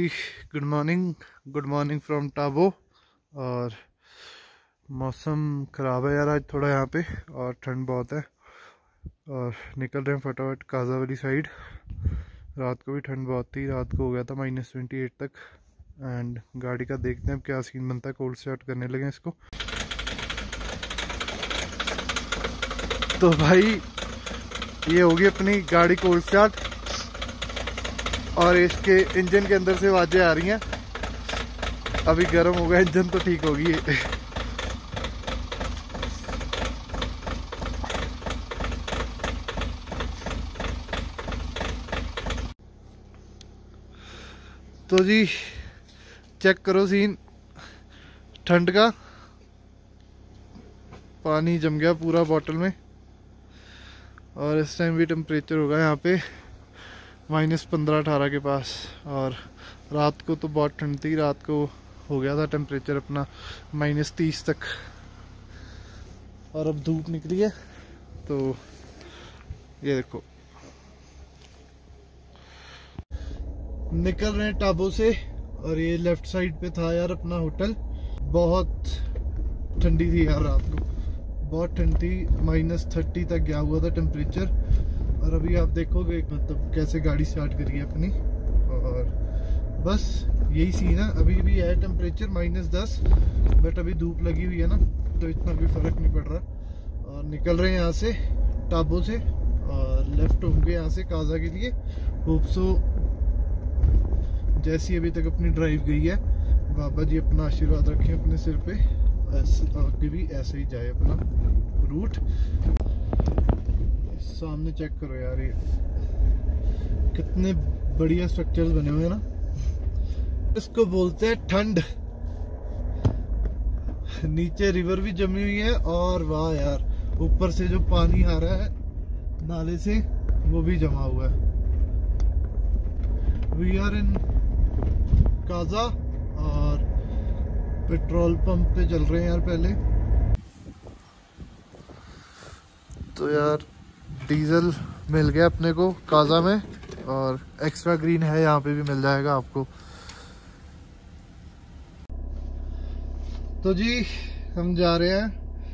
Good morning from Tabo. और मौसम ख़राब है यार आज थोड़ा यहाँ पे, और ठंड बहुत है। और निकल रहे हैं फटाफट काजा वाली साइड। रात को भी ठंड बहुत थी, रात को हो गया था -28 तक। एंड गाड़ी का देखते हैं अब क्या सीन बनता है। कोल्ड स्टार्ट करने लगे इसको। तो भाई ये होगी अपनी गाड़ी कोल्ड स्टार्ट, और इसके इंजन के अंदर से आवाजें आ रही हैं। अभी गर्म हो गया इंजन तो ठीक होगी। तो जी चेक करो सीन ठंड का। पानी जम गया पूरा बॉटल में, और इस टाइम भी टेम्परेचर होगा यहाँ पे -15-18 के पास। और रात को तो बहुत ठंड थी, रात को हो गया था टेम्परेचर अपना -30 तक। और अब धूप निकली है तो ये देखो निकल रहे हैं टाबो से। और ये लेफ्ट साइड पे था यार अपना होटल। बहुत ठंडी थी यार, रात को बहुत ठंड थी, -30 तक गया हुआ था टेम्परेचर। और अभी आप देखोगे मतलब कैसे गाड़ी स्टार्ट करी है अपनी। और बस यही सीन है। अभी भी है टेम्परेचर -10, बट अभी धूप लगी हुई है ना, तो इतना भी फर्क नहीं पड़ रहा। और निकल रहे हैं यहाँ से टाबो से, और लेफ्ट होंगे यहाँ से काजा के लिए। होप सो जैसी अभी तक अपनी ड्राइव गई है, बाबा जी अपना आशीर्वाद रखें अपने सिर पे, आगे भी ऐसे ही जाए अपना रूट। सामने चेक करो यार, ये कितने बढ़िया स्ट्रक्चर्स बने हुए हैं ना। इसको बोलते हैं ठंड। नीचे रिवर भी जमी हुई है, और वाह यार ऊपर से जो पानी आ रहा है नाले से वो भी जमा हुआ है। वी आर इन काजा, और पेट्रोल पंप पे चल रहे हैं यार पहले तो। यार डीजल मिल गया अपने को काजा में, और एक्स्ट्रा ग्रीन है यहाँ पे भी मिल जाएगा आपको। तो जी हम जा रहे हैं।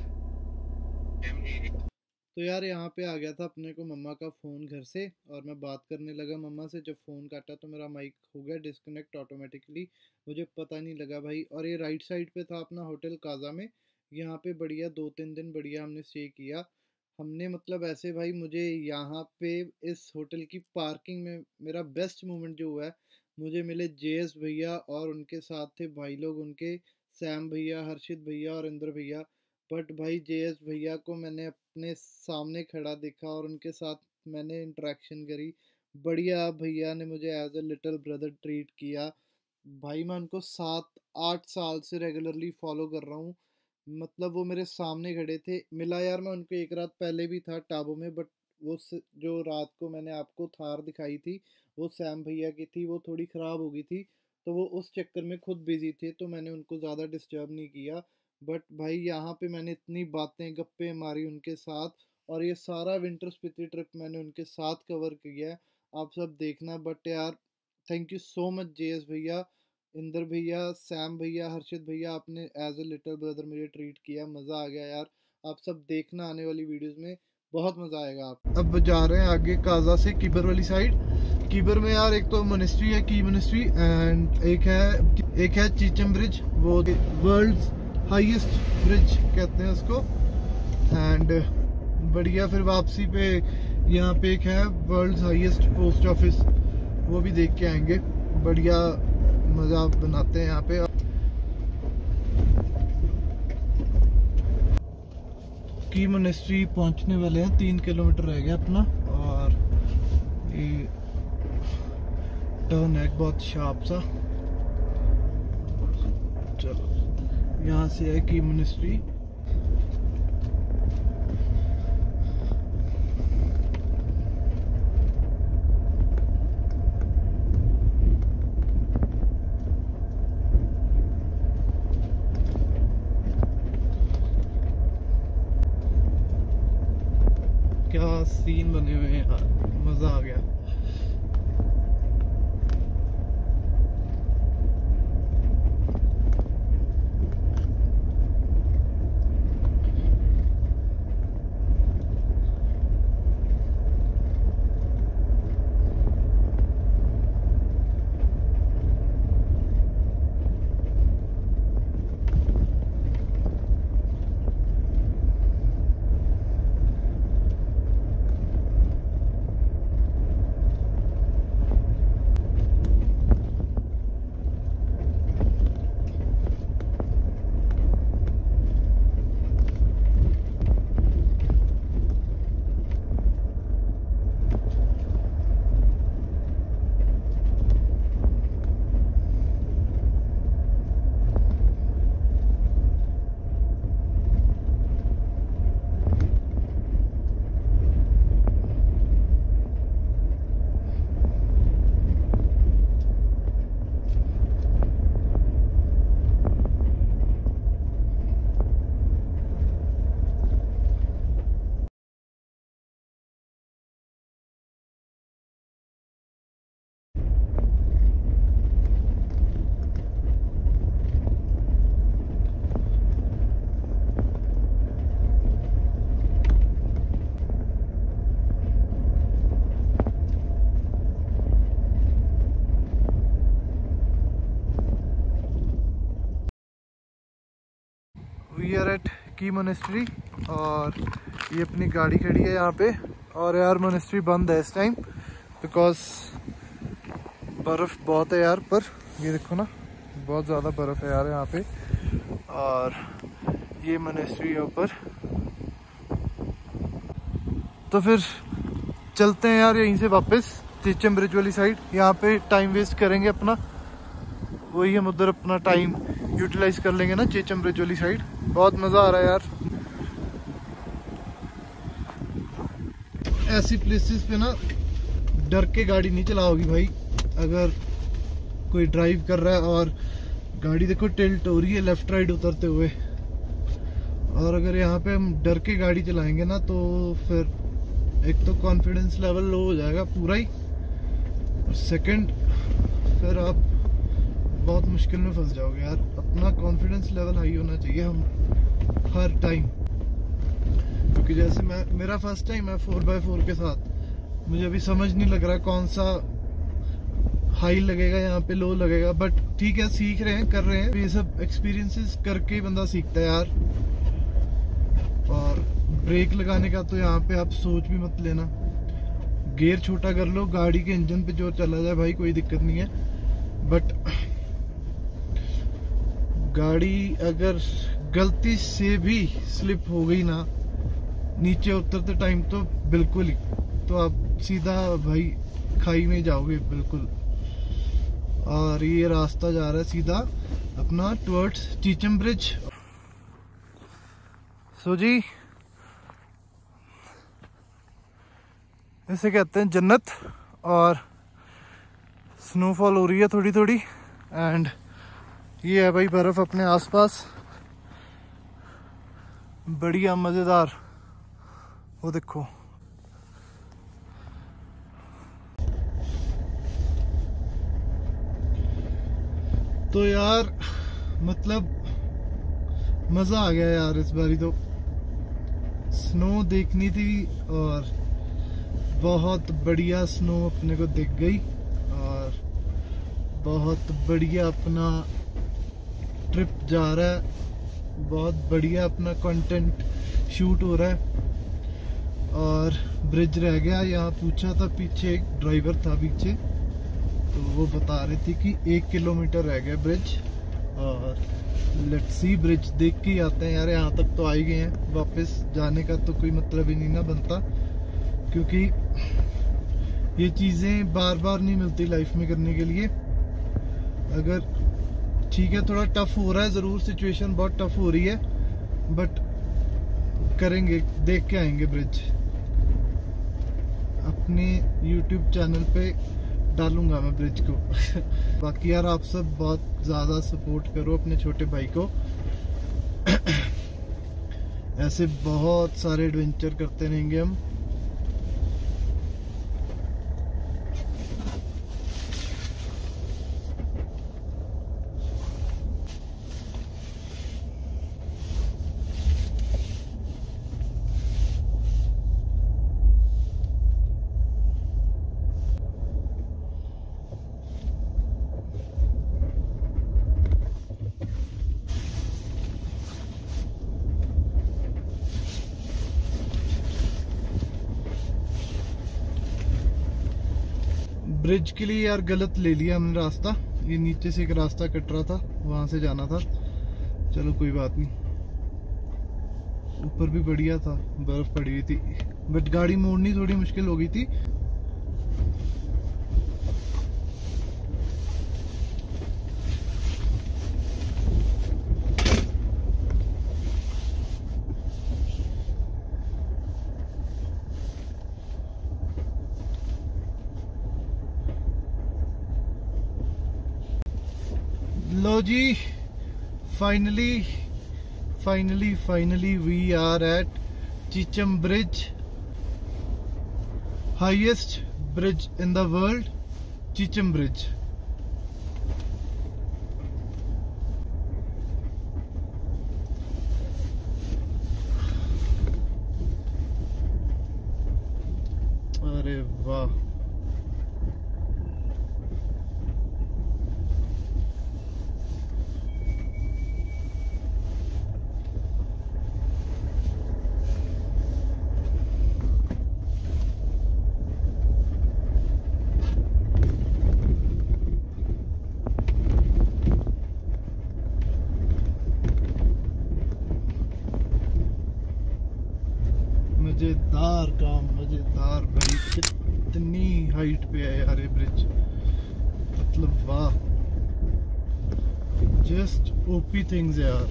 तो यार यहाँ पे आ गया था अपने को मम्मा का फ़ोन घर से, और मैं बात करने लगा मम्मा से। जब फ़ोन काटा तो मेरा माइक हो गया डिस्कनेक्ट ऑटोमेटिकली, मुझे पता नहीं लगा भाई। और ये राइट साइड पे था अपना होटल काजा में। यहाँ पे बढ़िया 2-3 दिन बढ़िया हमने स्टे किया। हमने मतलब ऐसे भाई, मुझे यहाँ पे इस होटल की पार्किंग में मेरा बेस्ट मोमेंट जो हुआ है, मुझे मिले जेएस भैया, और उनके साथ थे भाई लोग उनके, सैम भैया, हर्षित भैया और इंद्र भैया। बट भाई जेएस भैया को मैंने अपने सामने खड़ा देखा, और उनके साथ मैंने इंटरेक्शन करी। बढ़िया भैया ने मुझे as a little brother treat किया। भाई मैं उनको 7-8 साल से रेगुलरली फॉलो कर रहा हूँ। मतलब वो मेरे सामने खड़े थे। मिला यार मैं उनको एक रात पहले भी था टाबो में, बट वो जो रात को मैंने आपको थार दिखाई थी वो सैम भैया की थी। वो थोड़ी ख़राब हो गई थी, तो वो उस चक्कर में खुद बिजी थे, तो मैंने उनको ज़्यादा डिस्टर्ब नहीं किया। बट भाई यहाँ पे मैंने इतनी बातें गप्पे मारी उनके साथ, और ये सारा विंटर स्पीति ट्रिप मैंने उनके साथ कवर किया है, आप सब देखना। बट यार thank you so much JS भैया, इंदर भैया, सैम भैया, हर्षित भैया, आपने एज ए लिटिल ब्रदर मुझे ट्रीट किया। मज़ा आ गया यार। आप सब देखना आने वाली वीडियोस में, बहुत मज़ा आएगा। आप अब जा रहे हैं आगे काजा से कीबर वाली साइड। कीबर में यार एक तो मोनेस्ट्री है, की मोनेस्ट्री, एंड एक है चीचम ब्रिज, वो वर्ल्ड हाईएस्ट ब्रिज कहते हैं उसको। एंड बढ़िया फिर वापसी पे यहाँ पे एक है वर्ल्ड हाईएस्ट पोस्ट ऑफिस, वो भी देख के आएंगे। बढ़िया मज़ा बनाते हैं यहाँ पे। की मोनेस्ट्री पहुँचने वाले हैं, 3 किलोमीटर रह गया अपना। और ये टर्न है बहुत शार्प सा। चलो यहाँ से है की मोनेस्ट्री। क्या सीन बने हुए हैं यार, मजा आ गया। We are at Key monastery और ये अपनी गाड़ी खड़ी है यहाँ पे। और यार मोनेस्ट्री बंद है इस टाइम बिकॉज बर्फ़ बहुत है यार। पर ये देखो ना, बहुत ज़्यादा बर्फ़ है यार यहाँ पे। और ये मोनेस्ट्री है ऊपर। तो फिर चलते हैं यार यहीं से वापस चीचम ब्रिज वाली साइड। यहाँ पे टाइम वेस्ट करेंगे अपना, वही हम उधर अपना टाइम यूटिलाइज कर लेंगे ना चीचम ब्रिज वाली साइड। बहुत मज़ा आ रहा है यार। ऐसी प्लेसेस पे ना डर के गाड़ी नहीं चलाओगी भाई। अगर कोई ड्राइव कर रहा है और गाड़ी देखो टिल्ट हो रही है लेफ्ट राइट उतरते हुए, और अगर यहाँ पे हम डर के गाड़ी चलाएंगे ना तो फिर एक तो कॉन्फिडेंस लेवल लो हो जाएगा पूरा ही, और सेकंड फिर आप बहुत मुश्किल में फंस जाओगे यार। अपना कॉन्फिडेंस लेवल हाई होना चाहिए हम हर टाइम। क्योंकि जैसे मेरा फर्स्ट टाइम है 4x4 के साथ, मुझे अभी समझ नहीं लग रहा कौन सा हाई लगेगा यहाँ पे लो लगेगा। बट ठीक है, सीख रहे हैं, कर रहे हैं। ये सब एक्सपीरियंसेस करके ही बंदा सीखता है यार। और ब्रेक लगाने का तो यहाँ पे आप सोच भी मत लेना, गियर छोटा कर लो, गाड़ी के इंजन पे जोर चला जाए भाई, कोई दिक्कत नहीं है। बट गाड़ी अगर गलती से भी स्लिप हो गई ना नीचे उतरते टाइम तो बिल्कुल ही, तो आप सीधा भाई खाई में जाओगे बिल्कुल। और ये रास्ता जा रहा है सीधा अपना टुवर्ड्स चीचम ब्रिज। सो जी इसे कहते हैं जन्नत। और स्नोफॉल हो रही है थोड़ी थोड़ी, एंड ये है भाई बर्फ अपने आसपास, बढ़िया मज़ेदार। वो देखो, तो यार मतलब मज़ा आ गया यार इस बारी तो। स्नो देखनी थी और बहुत बढ़िया स्नो अपने को दिख गई, और बहुत बढ़िया अपना ट्रिप जा रहा है, बहुत बढ़िया अपना कंटेंट शूट हो रहा है। और ब्रिज रह गया यहाँ, पूछा था पीछे, एक ड्राइवर था पीछे, तो वो बता रही थी कि 1 किलोमीटर रह गया ब्रिज। और लेट्स सी, ब्रिज देख के ही आते हैं यार। यहाँ तक तो आ ही गए हैं, वापस जाने का तो कोई मतलब ही नहीं ना बनता, क्योंकि ये चीज़ें बार बार नहीं मिलती लाइफ में करने के लिए। अगर ठीक है थोड़ा टफ हो रहा है ज़रूर, सिचुएशन बहुत टफ हो रही है, बट करेंगे, देख के आएंगे ब्रिज। अपने YouTube चैनल पे डालूंगा मैं ब्रिज को। बाकी यार आप सब बहुत ज़्यादा सपोर्ट करो अपने छोटे भाई को। ऐसे बहुत सारे एडवेंचर करते रहेंगे हम। ब्रिज के लिए यार गलत ले लिया हमने रास्ता, ये नीचे से एक रास्ता कट रहा था, वहां से जाना था। चलो कोई बात नहीं, ऊपर भी बढ़िया था, बर्फ पड़ी हुई थी, बट गाड़ी मोड़नी थोड़ी मुश्किल हो गई थी। लो जी, finally we are at Chicham bridge, highest bridge in the world, Chicham bridge. अरे वाह, मज़ेदार काम, मज़ेदार भाई। कितनी हाइट पे है यार ये ब्रिज, मतलब वाह, जस्ट ओपी थिंग्स यार।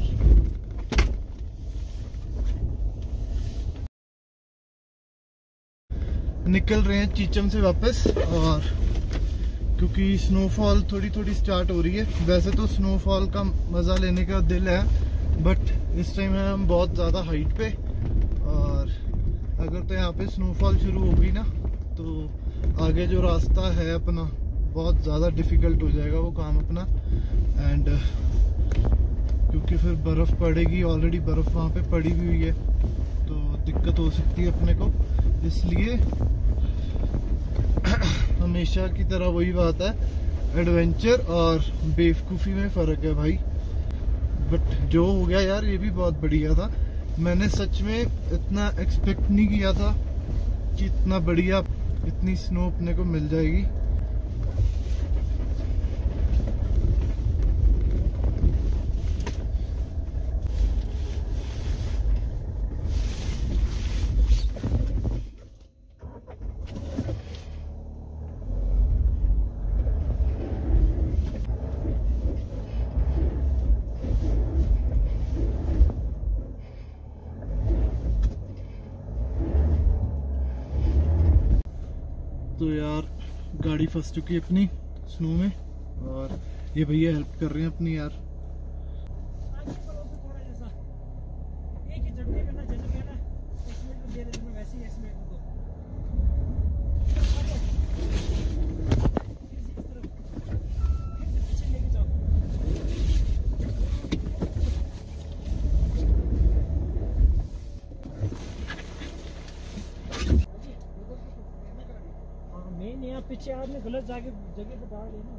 निकल रहे हैं चीचम से वापस, और क्योंकि स्नोफॉल थोड़ी थोड़ी स्टार्ट हो रही है। वैसे तो स्नोफॉल का मज़ा लेने का दिल है, बट इस टाइम है हम बहुत ज़्यादा हाइट पे, और अगर तो यहाँ पे स्नोफॉल शुरू हो गई ना तो आगे जो रास्ता है अपना बहुत ज़्यादा डिफ़िकल्ट हो जाएगा वो काम अपना। एंड क्योंकि फिर बर्फ़ पड़ेगी, ऑलरेडी बर्फ़ वहाँ पे पड़ी हुई है, तो दिक्कत हो सकती है अपने को। इसलिए हमेशा की तरह वही बात है, एडवेंचर और बेवकूफ़ी में फ़र्क है भाई। बट जो हो गया यार ये भी बहुत बढ़िया था। मैंने सच में इतना एक्सपेक्ट नहीं किया था कि इतना बढ़िया, इतनी स्नो अपने को मिल जाएगी। तो यार गाड़ी फंस चुकी है अपनी स्नो में, और ये भैया हेल्प कर रहे हैं अपनी यार। पीछे आपने गलत जगह पे डाल देना।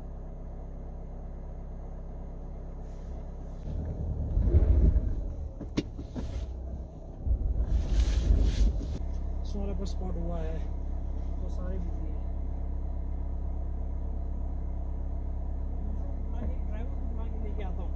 सोलर पर स्पॉट हुआ है तो सारे बिजली है। ड्राइवर को बुला के लेके आता हूँ।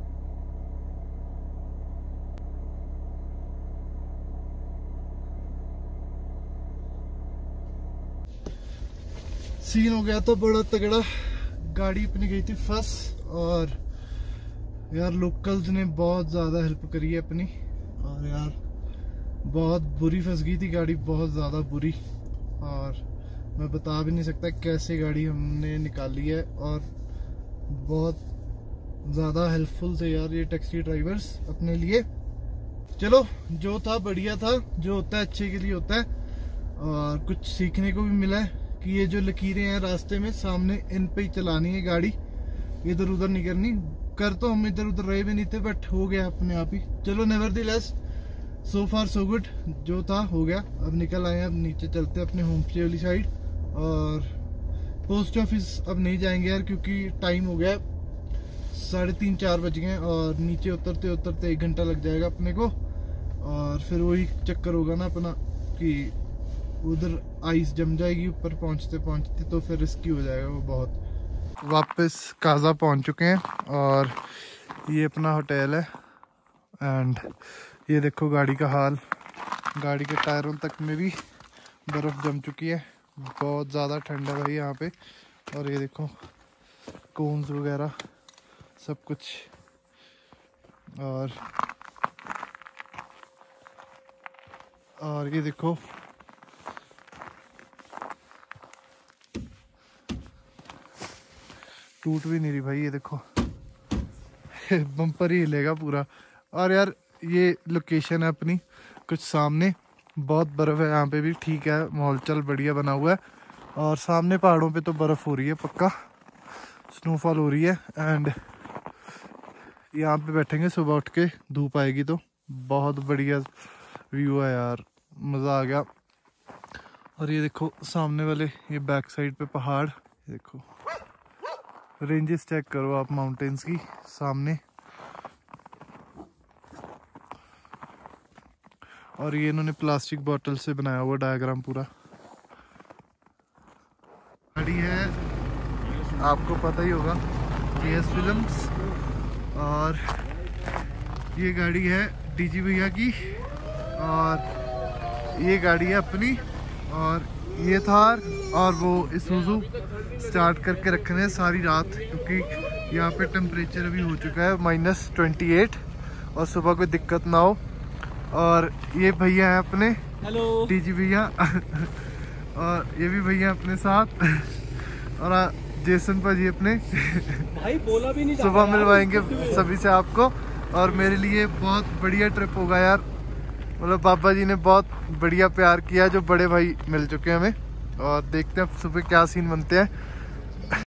सीन हो गया था बड़ा तगड़ा, गाड़ी अपनी गई थी फंस, और यार लोकल्स ने बहुत ज़्यादा हेल्प करी है अपनी, और यार बहुत बुरी फंस गई थी गाड़ी, बहुत ज़्यादा बुरी। और मैं बता भी नहीं सकता कैसे गाड़ी हमने निकाली है, और बहुत ज़्यादा हेल्पफुल थे यार ये टैक्सी ड्राइवर्स अपने लिए। चलो जो था बढ़िया था, जो होता है अच्छे के लिए होता है, और कुछ सीखने को भी मिला है कि ये जो लकीरें हैं रास्ते में सामने, इन पे ही चलानी है गाड़ी, इधर उधर नहीं करनी। कर तो हम इधर उधर रहे भी नहीं थे, बट हो गया अपने आप ही। चलो नेवरदीलेस सो फार सो गुड, जो था हो गया। अब निकल आए, अब नीचे चलते अपने होम स्टे वाली साइड, और पोस्ट ऑफिस अब नहीं जाएंगे यार क्योंकि टाइम हो गया 3:30-4 बज गए, और नीचे उतरते उतरते 1 घंटा लग जाएगा अपने को, और फिर वही चक्कर होगा ना अपना कि उधर आइस जम जाएगी ऊपर पहुंचते पहुंचते, तो फिर रिस्की हो जाएगा वो बहुत। वापस काजा पहुंच चुके हैं, और ये अपना होटल है। एंड ये देखो गाड़ी का हाल, गाड़ी के टायरों तक में भी बर्फ़ जम चुकी है, बहुत ज़्यादा ठंड है भाई यहाँ पे। और ये देखो कोन्स वगैरह सब कुछ, और ये देखो टूट भी नहीं रही भाई, ये देखो बम्पर ही हिलेगा पूरा। और यार ये लोकेशन है अपनी कुछ सामने, बहुत बर्फ़ है यहाँ पे भी, ठीक है माहौल चल बढ़िया बना हुआ है, और सामने पहाड़ों पे तो बर्फ़ हो रही है, पक्का स्नोफॉल हो रही है। एंड यहाँ पे बैठेंगे सुबह उठ के, धूप आएगी तो बहुत बढ़िया व्यू है यार, मज़ा आ गया। और ये देखो सामने वाले ये बैक साइड पे पहाड़, देखो रेंजेस चेक करो आप माउंटेन्स की सामने। और ये इन्होंने प्लास्टिक बोतल से बनाया हुआ डायग्राम पूरा। गाड़ी है आपको पता ही होगा, केएस फिल्म्स, और ये गाड़ी है डीजी भैया की, और ये गाड़ी है अपनी और ये थार और वो इसूजू स्टार्ट करके रखने हैं सारी रात, क्योंकि यहाँ पे टेम्परेचर अभी हो चुका है -28 और सुबह कोई दिक्कत ना हो। और ये भैया हैं अपने, हेलो टीजी भैया और ये भी भैया अपने साथ और जेसन भाजी अपने भाई बोला भी नहीं सुबह मिलवाएंगे सभी से आपको। और मेरे लिए बहुत बढ़िया ट्रिप होगा यार, मतलब बाबा जी ने बहुत बढ़िया प्यार किया, जो बड़े भाई मिल चुके हैं हमें। और देखते हैं सुबह क्या सीन बनते हैं।